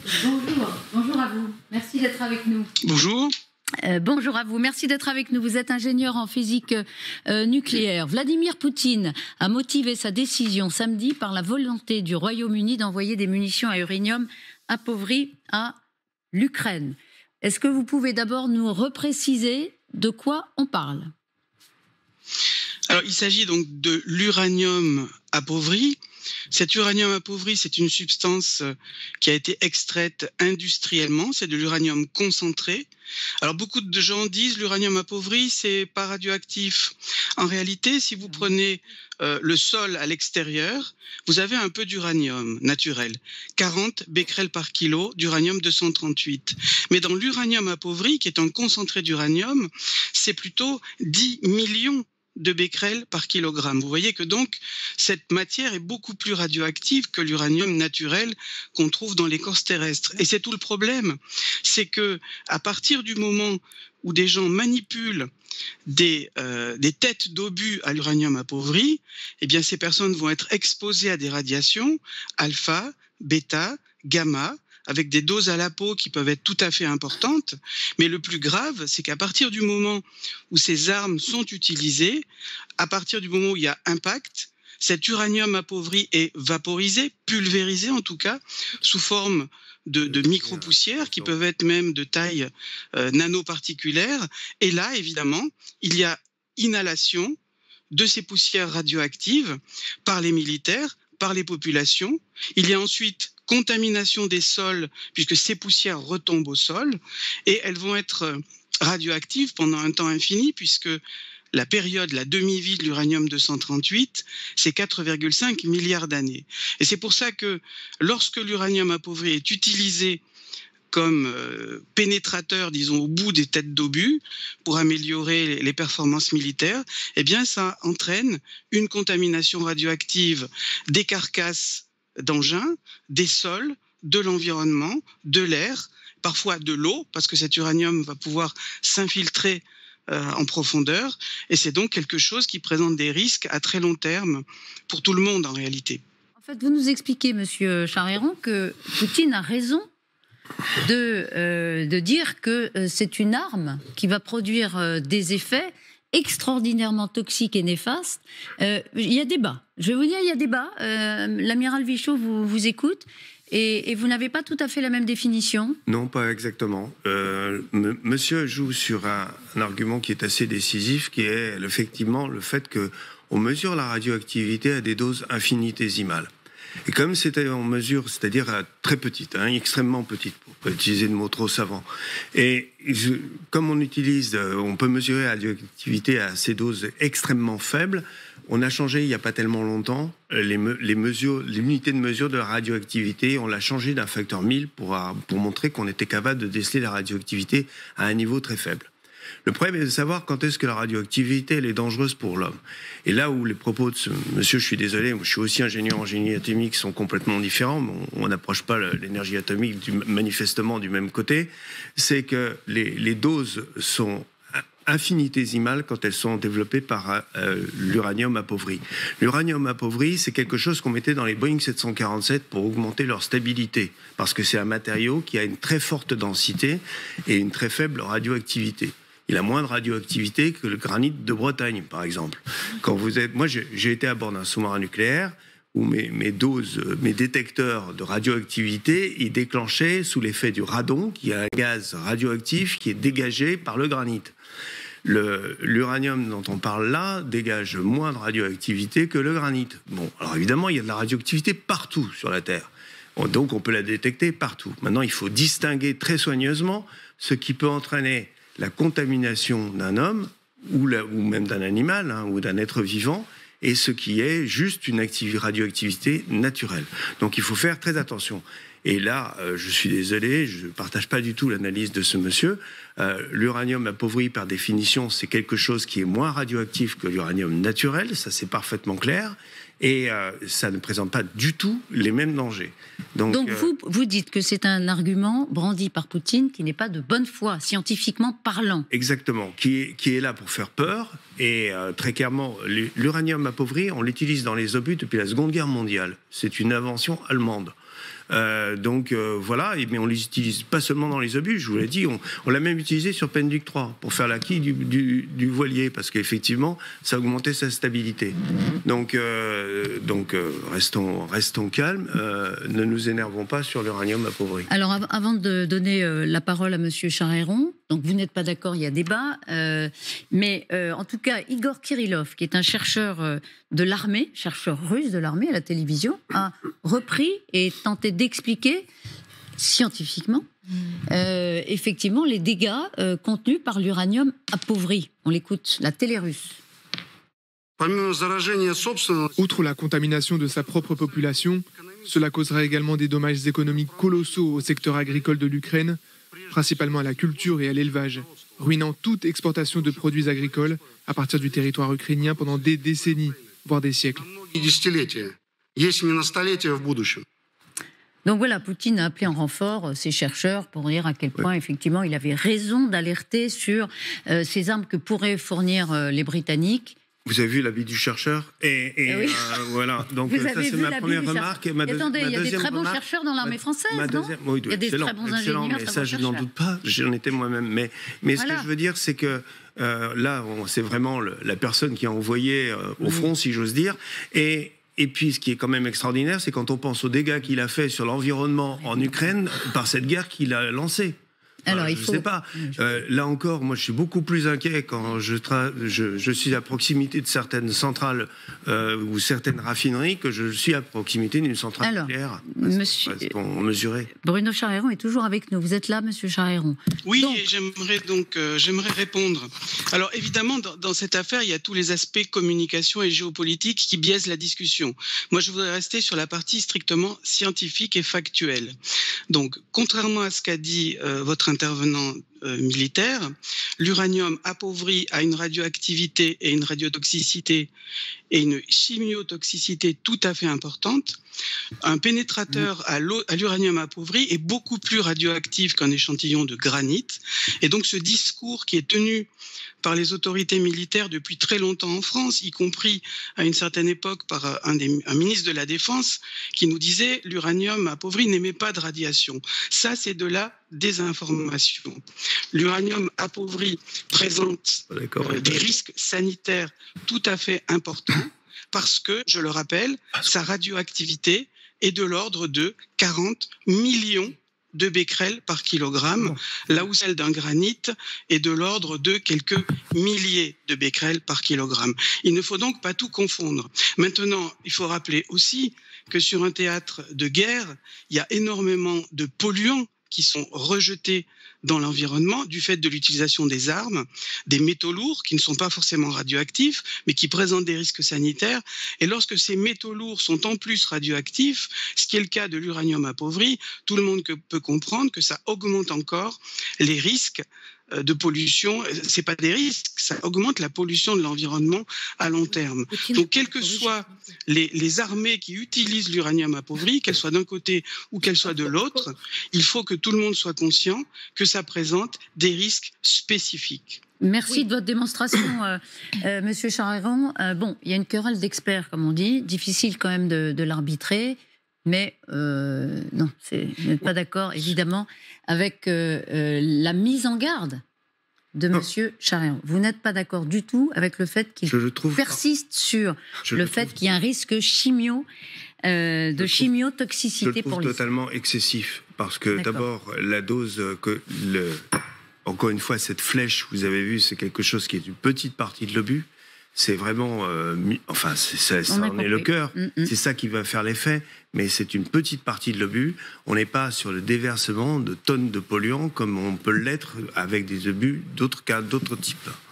Bonjour, bonjour à vous. Merci d'être avec nous. Bonjour. Bonjour à vous, merci d'être avec nous. Vous êtes ingénieur en physique nucléaire. Vladimir Poutine a motivé sa décision samedi par la volonté du Royaume-Uni d'envoyer des munitions à uranium appauvri à l'Ukraine. Est-ce que vous pouvez d'abord nous repréciser de quoi on parle ? Alors, il s'agit donc de l'uranium appauvri. Cet uranium appauvri, c'est une substance qui a été extraite industriellement. C'est de l'uranium concentré. Alors, beaucoup de gens disent l'uranium appauvri, c'est pas radioactif. En réalité, si vous prenez le sol à l'extérieur, vous avez un peu d'uranium naturel. 40 becquerels par kilo d'uranium 238. Mais dans l'uranium appauvri, qui est un concentré d'uranium, c'est plutôt 10 millions de becquerels par kilogramme. Vous voyez que donc cette matière est beaucoup plus radioactive que l'uranium naturel qu'on trouve dans l'écorce terrestre. Et c'est tout le problème, c'est que à partir du moment où des gens manipulent des têtes d'obus à l'uranium appauvri, eh bien ces personnes vont être exposées à des radiations alpha, bêta, gamma, avec des doses à la peau qui peuvent être tout à fait importantes. Mais le plus grave, c'est qu'à partir du moment où ces armes sont utilisées, à partir du moment où il y a impact, cet uranium appauvri est vaporisé, pulvérisé en tout cas, sous forme de micro-poussières qui peuvent être même de taille nanoparticulaire. Et là, évidemment, il y a inhalation de ces poussières radioactives par les militaires, par les populations. Il y a ensuite contamination des sols, puisque ces poussières retombent au sol, et elles vont être radioactives pendant un temps infini, puisque la période, la demi-vie de l'uranium 238, c'est 4,5 milliards d'années. Et c'est pour ça que lorsque l'uranium appauvri est utilisé comme pénétrateur, disons, au bout des têtes d'obus, pour améliorer les performances militaires, eh bien, ça entraîne une contamination radioactive des carcasses d'engins, des sols, de l'environnement, de l'air, parfois de l'eau, parce que cet uranium va pouvoir s'infiltrer en profondeur, et c'est donc quelque chose qui présente des risques à très long terme pour tout le monde en réalité. En fait, vous nous expliquez, Monsieur Charéron, que Poutine a raison de dire que c'est une arme qui va produire des effets extraordinairement toxiques et néfastes. Il y a débat. Je vais vous dire, il y a débat. L'amiral Vichot vous écoute et vous n'avez pas tout à fait la même définition. Non, pas exactement. Monsieur joue sur un argument qui est assez décisif, qui est effectivement le fait qu'on mesure la radioactivité à des doses infinitésimales. Et comme c'était en mesure, c'est-à-dire très petite, extrêmement petite, pour pas utiliser de mots trop savants. Et comme on peut mesurer la radioactivité à ces doses extrêmement faibles, on a changé il n'y a pas tellement longtemps l'unité de mesure de la radioactivité. On l'a changé d'un facteur 1000 pour montrer qu'on était capable de déceler la radioactivité à un niveau très faible. Le problème est de savoir quand est-ce que la radioactivité elle est dangereuse pour l'homme. Et là où les propos de ce monsieur, je suis désolé, moi je suis aussi ingénieur en génie atomique, sont complètement différents, mais on n'approche pas l'énergie atomique manifestement du même côté, c'est que les doses sont infinitésimales quand elles sont développées par l'uranium appauvri. L'uranium appauvri, c'est quelque chose qu'on mettait dans les Boeing 747 pour augmenter leur stabilité, parce que c'est un matériau qui a une très forte densité et une très faible radioactivité. Il a moins de radioactivité que le granit de Bretagne, par exemple. Moi, j'ai été à bord d'un sous-marin nucléaire où mes détecteurs de radioactivité, ils déclenchaient sous l'effet du radon, qui est un gaz radioactif qui est dégagé par le granit. L'uranium dont on parle là dégage moins de radioactivité que le granit. Bon, alors évidemment, il y a de la radioactivité partout sur la Terre. Donc, on peut la détecter partout. Maintenant, il faut distinguer très soigneusement ce qui peut entraîner la contamination d'un homme ou même d'un animal ou d'un être vivant et ce qui est juste une radioactivité naturelle. Donc il faut faire très attention. Et là, je suis désolé, je ne partage pas du tout l'analyse de ce monsieur. L'uranium appauvri, par définition, c'est quelque chose qui est moins radioactif que l'uranium naturel, ça c'est parfaitement clair. Et ça ne présente pas du tout les mêmes dangers. Donc vous dites que c'est un argument brandi par Poutine qui n'est pas de bonne foi, scientifiquement parlant. Exactement, qui est là pour faire peur. Et très clairement, l'uranium appauvri, on l'utilise dans les obus depuis la Seconde Guerre mondiale. C'est une invention allemande. Voilà, mais on l'utilise pas seulement dans les obus, je vous l'ai dit, on l'a même utilisé sur Penduc 3 pour faire la quille du voilier, parce qu'effectivement, ça augmentait sa stabilité. Donc restons calmes, ne nous énervons pas sur l'uranium appauvri. Alors avant de donner la parole à Monsieur Charéron, donc vous n'êtes pas d'accord, il y a débat, mais en tout cas, Igor Kirillov, qui est un chercheur de l'armée, chercheur russe de l'armée à la télévision, a repris et tenté d'expliquer scientifiquement effectivement les dégâts contenus par l'uranium appauvri. On l'écoute, la télé russe. Outre la contamination de sa propre population, cela causera également des dommages économiques colossaux au secteur agricole de l'Ukraine, principalement à la culture et à l'élevage, ruinant toute exportation de produits agricoles à partir du territoire ukrainien pendant des décennies, voire des siècles. Donc voilà, Poutine a appelé en renfort ses chercheurs pour dire à quel point, effectivement, il avait raison d'alerter sur ces armes que pourraient fournir les Britanniques. Vous avez vu l'avis du chercheur Oui. Voilà, donc Vous ça avez c'est vu ma l'avis première du remarque. Attendez, il y a des très bons chercheurs dans l'armée française, non? Oui, il y a des très bons ingénieurs, mais ça je n'en doute pas, j'en étais moi-même. Mais voilà. Ce que je veux dire, c'est que là, c'est vraiment la personne qui a envoyé au front, si j'ose dire, et puis, ce qui est quand même extraordinaire, c'est quand on pense aux dégâts qu'il a fait sur l'environnement en Ukraine par cette guerre qu'il a lancée. Alors, je ne sais pas. Là encore, moi, je suis beaucoup plus inquiet quand je suis à proximité de certaines centrales ou certaines raffineries que je suis à proximité d'une centrale nucléaire. Monsieur mesuré. Bruno Charéron est toujours avec nous. Vous êtes là, Monsieur Charéron? Oui, et j'aimerais répondre. Alors, évidemment, dans cette affaire, il y a tous les aspects communication et géopolitique qui biaisent la discussion. Moi, je voudrais rester sur la partie strictement scientifique et factuelle. Donc, contrairement à ce qu'a dit votre intervenant militaire, l'uranium appauvri a une radioactivité et une radiotoxicité et une chimiotoxicité tout à fait importante. Un pénétrateur à l'uranium appauvri est beaucoup plus radioactif qu'un échantillon de granit. Et donc ce discours qui est tenu par les autorités militaires depuis très longtemps en France, y compris à une certaine époque par un ministre de la Défense qui nous disait l'uranium appauvri n'émet pas de radiation. Ça, c'est de la désinformation. L'uranium appauvri présente des risques sanitaires tout à fait importants parce que, je le rappelle, sa radioactivité est de l'ordre de 40 millions de becquerels par kilogramme, là où celle d'un granit est de l'ordre de quelques milliers de becquerels par kilogramme. Il ne faut donc pas tout confondre. Maintenant, il faut rappeler aussi que sur un théâtre de guerre, il y a énormément de polluants qui sont rejetés dans l'environnement du fait de l'utilisation des armes, des métaux lourds qui ne sont pas forcément radioactifs, mais qui présentent des risques sanitaires. Et lorsque ces métaux lourds sont en plus radioactifs, ce qui est le cas de l'uranium appauvri, tout le monde peut comprendre que ça augmente encore les risques de pollution. C'est pas des risques, ça augmente la pollution de l'environnement à long terme. Donc, quelles que soient les armées qui utilisent l'uranium appauvri, qu'elles soient d'un côté ou qu'elles soient de l'autre, il faut que tout le monde soit conscient que ça présente des risques spécifiques. Merci de votre démonstration, Monsieur Charéron. Bon, il y a une querelle d'experts, comme on dit, difficile quand même de l'arbitrer. Mais non, vous n'êtes pas d'accord, évidemment, avec la mise en garde de M. Charéron. Vous n'êtes pas d'accord du tout avec le fait qu'il persiste sur le fait qu'il y a un risque chimiotoxicité pour les... Je le trouve totalement excessif, parce que d'abord, la dose encore une fois, cette flèche, vous avez vu, c'est quelque chose qui est une petite partie de l'obus. C'est vraiment, ça en est le cœur. C'est ça qui va faire l'effet, mais c'est une petite partie de l'obus. On n'est pas sur le déversement de tonnes de polluants comme on peut l'être avec des obus d'autres types.